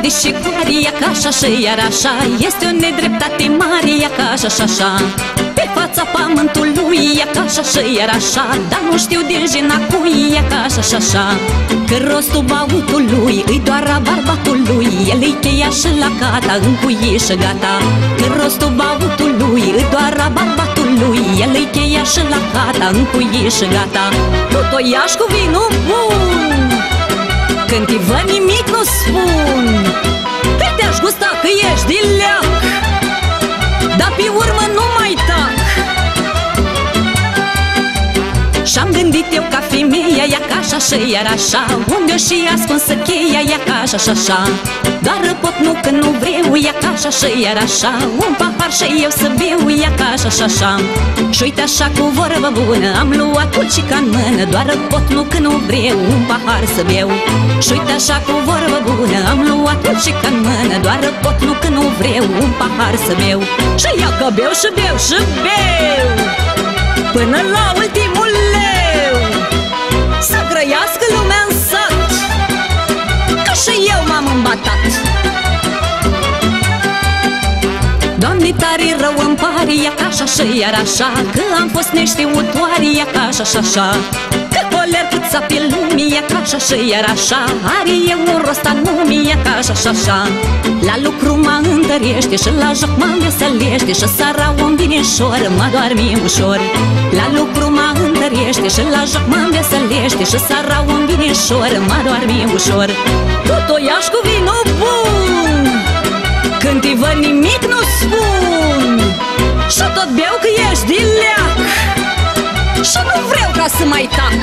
și coare, ia ca așa și iar așa. Este o nedreptate mare, ia ca așa și așa. Pe fața pământului, ia ca așa și iar așa. Dar nu știu din jena cui, ia ca așa și așa. Că rostul băutului îi doar a bărbatului, el îi cheia și la cata, încuie și gata. Că rostul băutului îi doar a bărbatului, el îi cheia și la cata, încuie și gata. Tot o iași cu vinul bun, când îi văd nimic nu spun. Că te-aș gusta că ești din leac, dar pe urmă nu mai tac. Și-am gândit eu ca femeia, ia ca așa și iar așa. Unde și ascunsă cheia, ia ca așa și așa. Doar pot nu când nu vreau, ia ca așa și iar așa. Un pahar și eu să beau, ia ca așa și așa. Și uite așa cu vorbă bună, am luat pulcica-n mână. Doar pot nu când nu vreau, un pahar să beau. Și uite așa cu vorbă bună, am luat pulcica-n mână. Doar pot nu când nu vreau, un pahar să beau. Și ia că beau și beau și beau până la ultimul leu. Să grăiască lumea în sat, că și eu m-am îmbatat. Doamne, tare rău îmi pare, ia ca așa și iar așa. Că am fost neștiutoare, ia ca așa și așa. Că coler câța pe lumii, ia ca așa și iar așa. Are eu un rost al lumii, ia ca așa și așa. La lucru mă întărește și la joc mă înveselește. Și seara un binișor mă doarme ușor. La lucru mă întărește și la joc mă înveselește. Și seara un binișor mă doarme ușor. Tot o iași cu vinul bun, când îi văd nimic nu spun. Și tot beau că ești din leac, și nu vreau ca să mai tac.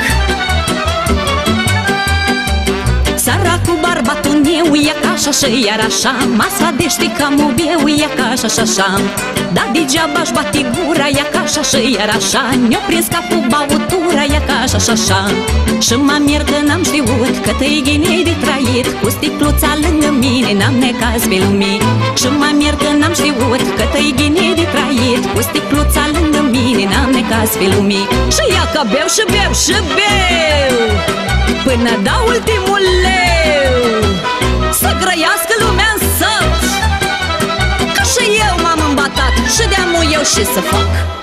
Săracul bărbatul meu, ia ca așa și iar așa. Mă sfadește ca mobeu, ia ca așa și așa. Dar degeaba-și bate gura, ia ca așa și iar așa. Ne-o prins capul băutura, ia ca așa și așa. Și mă mir că n-am știut că te-i ghinei de trăit. Cu sticluța lângă mine n-am necaz pe lume. Și mă mir că n-am știut că te-i ghinei de trăit. Cu sticluța lângă mine n-am necaz pe lume. Și ia că beau și beau și beau până dau ultimul leu. Să grăiască lumea în sat, că și eu m-am îmbatat și de-amu eu și să fac.